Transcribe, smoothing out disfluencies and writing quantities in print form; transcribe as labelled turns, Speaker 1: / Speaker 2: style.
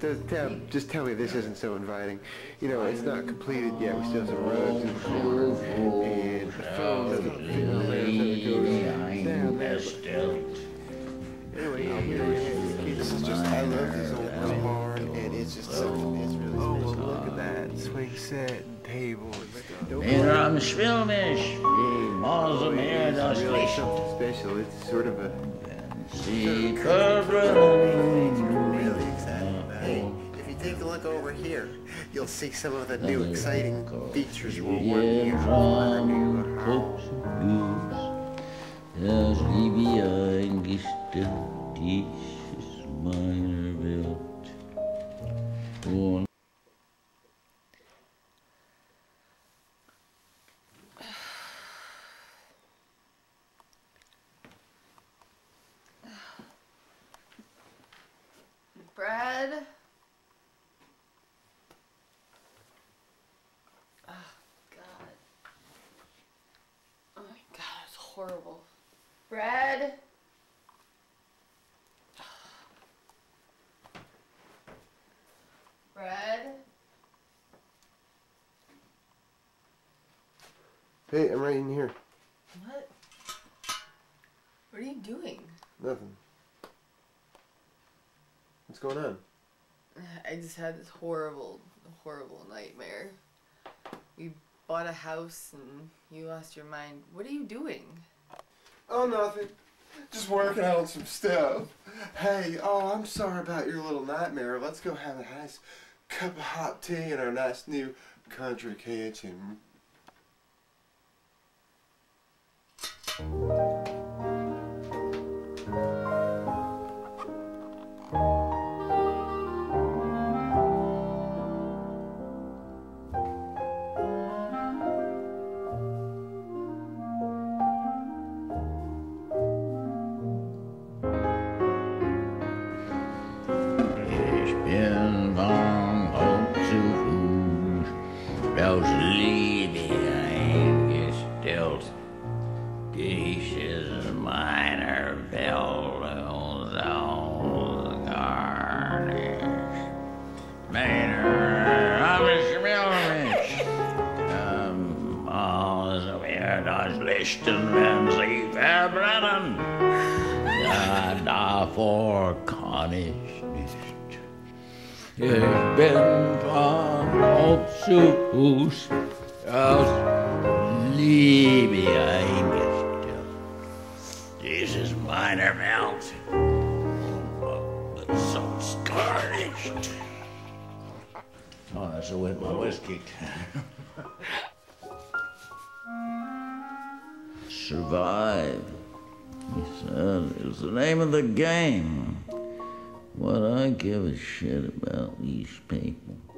Speaker 1: just tell me this isn't so inviting. You know, it's not completed yet. We still have some rugs in the corner, and the phone doesn't fit on there, so it goes down there. Anyway, this is just, I love this old barn, and it's just something, it's really special. Oh, look at that swing set and table and stuff.
Speaker 2: I'm Schwilmisch, die Mose mehr das
Speaker 1: It's really
Speaker 2: Licht.
Speaker 1: something special. It's sort of a...
Speaker 2: Sie
Speaker 1: We're
Speaker 2: verbrennen.
Speaker 1: really excited about it. Hey, if you take a look over here, you'll see some of the new exciting features we're working on our new house.
Speaker 2: Das liebe eingestellt, dieses meiner Welt. Und
Speaker 3: Brad? Oh, God. Oh, my God, it's horrible. Brad? Brad?
Speaker 1: Hey, I'm right in here.
Speaker 3: What? What are you doing?
Speaker 1: Nothing. What's going on?
Speaker 3: I just had this horrible nightmare. We bought a house and you lost your mind. What are you doing?
Speaker 1: Oh, nothing. Just working on some stuff. Hey, oh, I'm sorry about your little nightmare. Let's go have a nice cup of hot tea in our nice new country kitchen.
Speaker 2: ich bin vom Hof zu Fuß, aus Liebe eingestellt. Dies ist meiner Welt und so gar nicht. Meiner Schwilmisch, also wer das Lichten, wenn sie verbrennen, ja, davor kann ich nicht. Ich bin von Hof zu Fuß, aus Liebe eingestellt. Dies ist meine Welt, but sonst gar nicht. Oh, that's a with my whiskey. Survive, he said, is the name of the game. What I give a shit about these people.